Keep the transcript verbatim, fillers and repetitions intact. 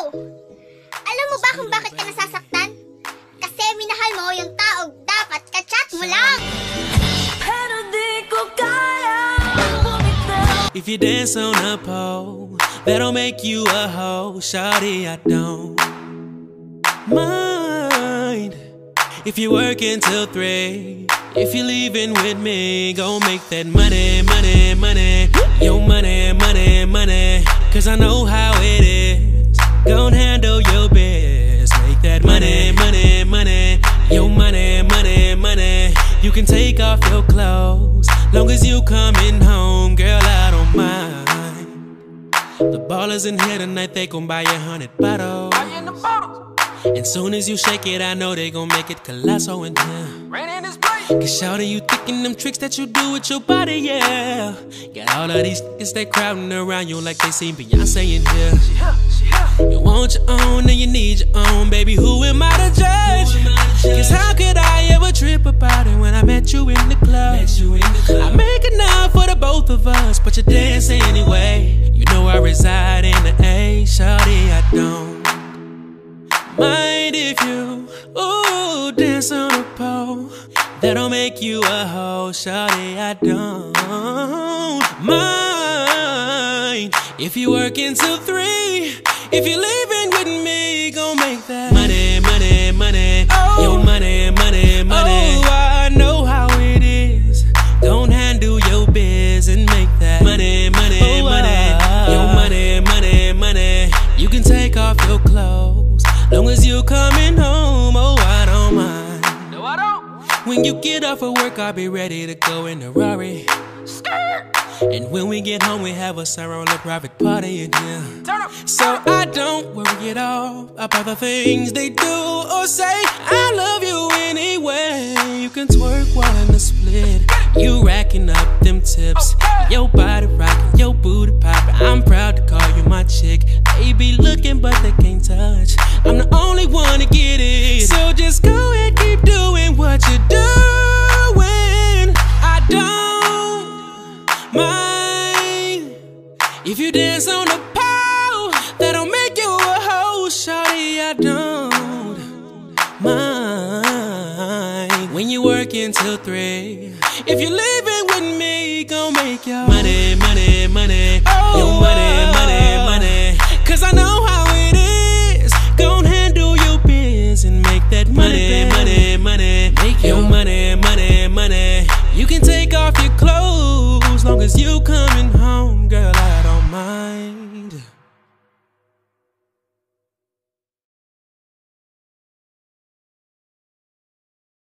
Alam mo ba kung bakit ka nasasaktan? Kasi minahal mo yung taong dapat ka-chat mo lang. Pero di ko kaya bumitaw. If you dance on a pole, that'll make you a hoe. Shawty, I don't mind. If you're working till three, if you're leaving with me, go make that money, money, money. Yo, money, money, money. Cause I know how it is. Gon' handle your biz. Make that money, money, money. Yo, money, money, money. You can take off your clothes, long as you coming home, girl, I don't mind. The ballers in here tonight, they gon' buy you a hundred bottles. And soon as you shake it, I know they gon' make it colossal in here. Cause shawty, you thinking them tricks that you do with your body, yeah. Got all of these niggas that crowding around you like they seen Beyonce in here. You want your own and you need your own, baby, who am I to judge? Cause how could I ever trip about it when I met you in the club? I make enough for the both of us, but you dance anyway. You know I reside in the A, shawty, I don't mind if you, ooh, dance on a pole. That'll make you a hoe, shawty, I don't mind. If you work until three, if you're leaving with me, gon' make that money, money, money. Oh, yo, money, money, money. Oh, I know how it is. Don't handle your biz and make that money, money, oh, money. Uh, yo, money, money, money. You can take off your clothes, long as you coming home, oh, I don't mind. When you get off of work, I'll be ready to go in the Rari. And when we get home, we have a sorrow a private party in here. So I don't worry at all about the things they do or say. I love you anyway. You can twerk while in the split. You racking up them tips. Your body rocking, your booty popping. I'm proud to call you my chick. They be looking, but they can't touch. I'm the only one to get it. So just go and keep doing what you're doing. I don't mind if you dance on the pole. That'll make you a hoe, shawty. I don't mind when you work until three. If you're leaving with me, gon' make your money.